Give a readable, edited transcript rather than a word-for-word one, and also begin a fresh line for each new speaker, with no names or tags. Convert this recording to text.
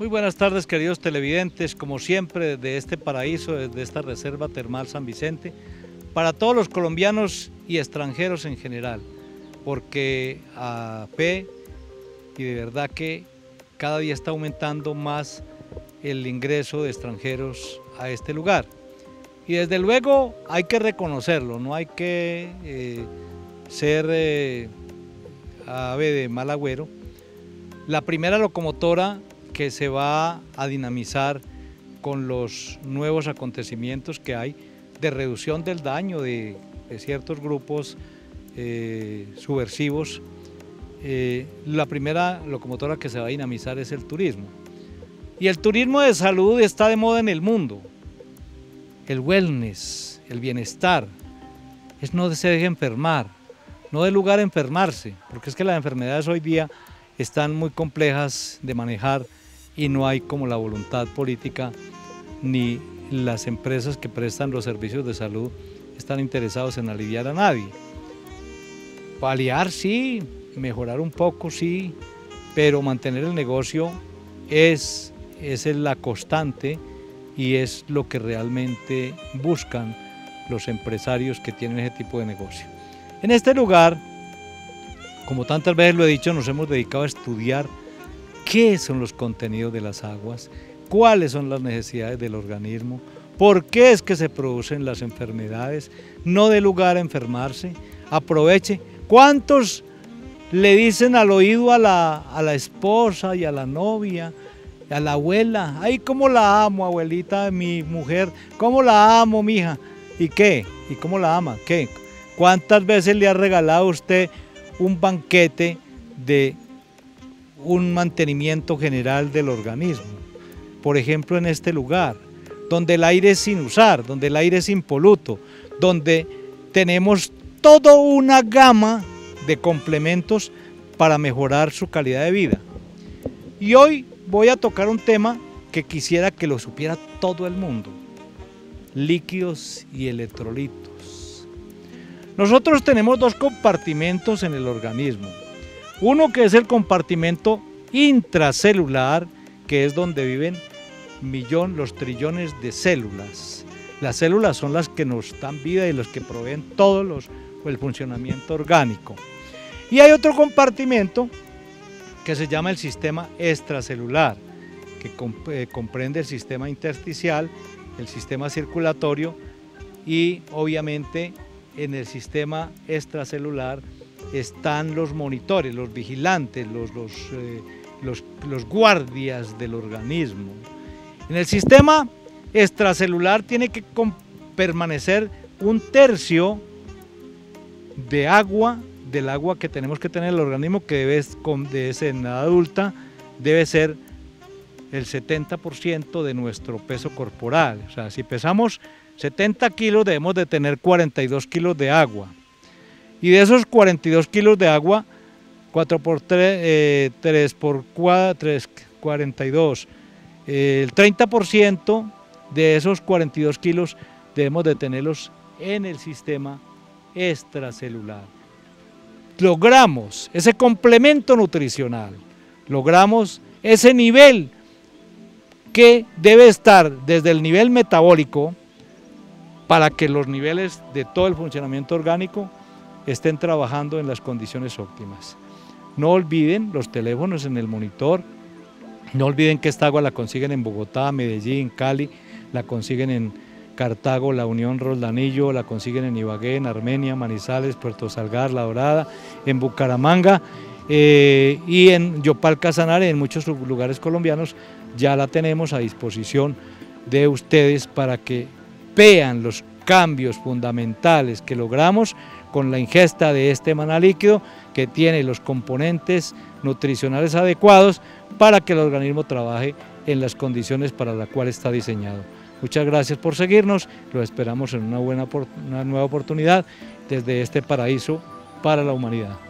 buenas tardes, queridos televidentes, como siempre desde este paraíso, desde esta reserva termal San Vicente, para todos los colombianos y extranjeros en general, porque a fe y de verdad que cada día está aumentando más el ingreso de extranjeros a este lugar. Y desde luego hay que reconocerlo, no hay que ser ave de mal agüero. La primera locomotora que se va a dinamizar con los nuevos acontecimientos que hay de reducción del daño de ciertos grupos subversivos, la primera locomotora que se va a dinamizar es el turismo. Y el turismo de salud está de moda en el mundo. El wellness, el bienestar, es no se deje enfermar, no dé lugar a enfermarse, porque es que las enfermedades hoy día están muy complejas de manejar y no hay como la voluntad política ni las empresas que prestan los servicios de salud están interesados en aliviar a nadie. Paliar sí, mejorar un poco sí, pero mantener el negocio es la constante y es lo que realmente buscan los empresarios que tienen ese tipo de negocio. En este lugar, como tantas veces lo he dicho, nos hemos dedicado a estudiar qué son los contenidos de las aguas, cuáles son las necesidades del organismo, por qué es que se producen las enfermedades, no dé lugar a enfermarse, aproveche. ¿Cuántos le dicen al oído a la esposa y a la novia, a la abuela? Ay, cómo la amo, abuelita de mi mujer, cómo la amo, mija. ¿Y qué? ¿Y cómo la ama? ¿Qué? ¿Cuántas veces le ha regalado a usted un banquete de un mantenimiento general del organismo? Por ejemplo, en este lugar, donde el aire es sin usar, donde el aire es impoluto, donde tenemos toda una gama de complementos para mejorar su calidad de vida. Y hoy voy a tocar un tema que quisiera que lo supiera todo el mundo: líquidos y electrolitos. Nosotros tenemos dos compartimentos en el organismo. Uno que es el compartimento intracelular, que es donde viven los trillones de células. Las células son las que nos dan vida y las que proveen todo el funcionamiento orgánico. Y hay otro compartimento que se llama el sistema extracelular, que comprende el sistema intersticial, el sistema circulatorio y obviamente en el sistema extracelular están los monitores, los vigilantes, los guardias del organismo. En el sistema extracelular tiene que permanecer un tercio de agua, del agua que tenemos que tener en el organismo, que debe ser en edad adulta, debe ser el 70% de nuestro peso corporal. O sea, si pesamos 70 kilos debemos de tener 42 kilos de agua. Y de esos 42 kilos de agua, 4 por 3, 3 por 4, 3, 42. El 30% de esos 42 kilos debemos de tenerlos en el sistema extracelular. Logramos ese complemento nutricional, logramos ese nivel que debe estar desde el nivel metabólico para que los niveles de todo el funcionamiento orgánico estén trabajando en las condiciones óptimas. No olviden los teléfonos en el monitor, no olviden que esta agua la consiguen en Bogotá, Medellín, Cali, la consiguen en Cartago, La Unión, Roldanillo, la consiguen en Ibagué, en Armenia, Manizales, Puerto Salgar, La Dorada, en Bucaramanga y en Yopal, Casanare, en muchos lugares colombianos ya la tenemos a disposición de ustedes para que vean los cambios fundamentales que logramos con la ingesta de este maná líquido que tiene los componentes nutricionales adecuados para que el organismo trabaje en las condiciones para las cuales está diseñado. Muchas gracias por seguirnos, los esperamos en una nueva oportunidad desde este paraíso para la humanidad.